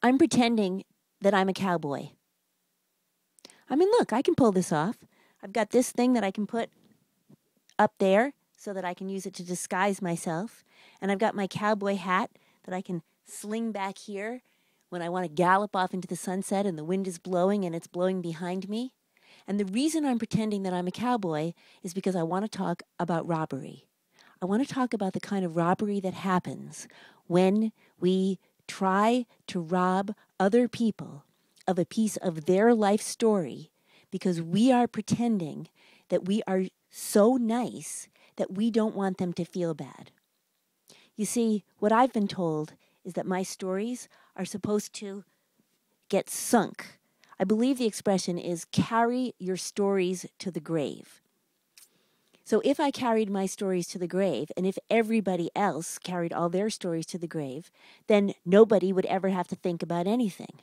I'm pretending that I'm a cowboy. I mean, look, I can pull this off. I've got this thing that I can put up there so that I can use it to disguise myself. And I've got my cowboy hat that I can sling back here when I want to gallop off into the sunset and the wind is blowing and it's blowing behind me. And the reason I'm pretending that I'm a cowboy is because I want to talk about robbery. I want to talk about the kind of robbery that happens when we try to rob other people of a piece of their life story because we are pretending that we are so nice that we don't want them to feel bad. You see, what I've been told is that my stories are supposed to get sunk. I believe the expression is carry your stories to the grave. So if I carried my stories to the grave, and if everybody else carried all their stories to the grave, then nobody would ever have to think about anything.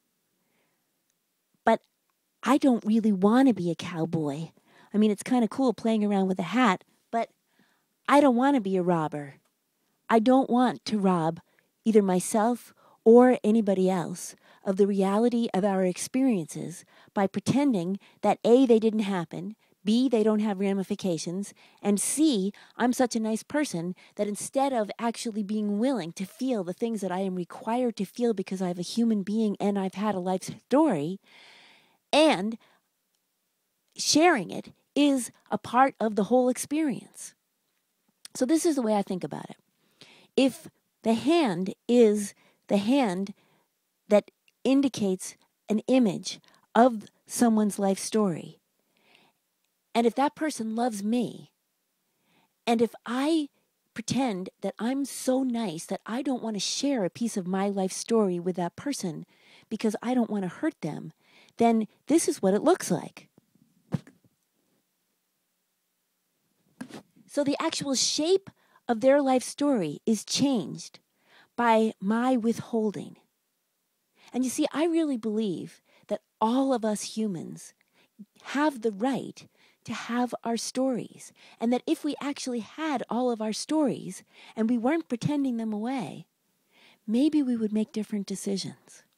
But I don't really want to be a cowboy. I mean, it's kind of cool playing around with a hat, but I don't want to be a robber. I don't want to rob either myself or anybody else of the reality of our experiences by pretending that A, they didn't happen, B, they don't have ramifications, and C, I'm such a nice person that instead of actually being willing to feel the things that I am required to feel because I'm a human being and I've had a life story, and sharing it is a part of the whole experience. So this is the way I think about it. If the hand is the hand that indicates an image of someone's life story, and if that person loves me, and if I pretend that I'm so nice that I don't want to share a piece of my life story with that person because I don't want to hurt them, then this is what it looks like. So the actual shape of their life story is changed by my withholding. And you see, I really believe that all of us humans have the right to have our stories. And that if we actually had all of our stories and we weren't pretending them away, maybe we would make different decisions.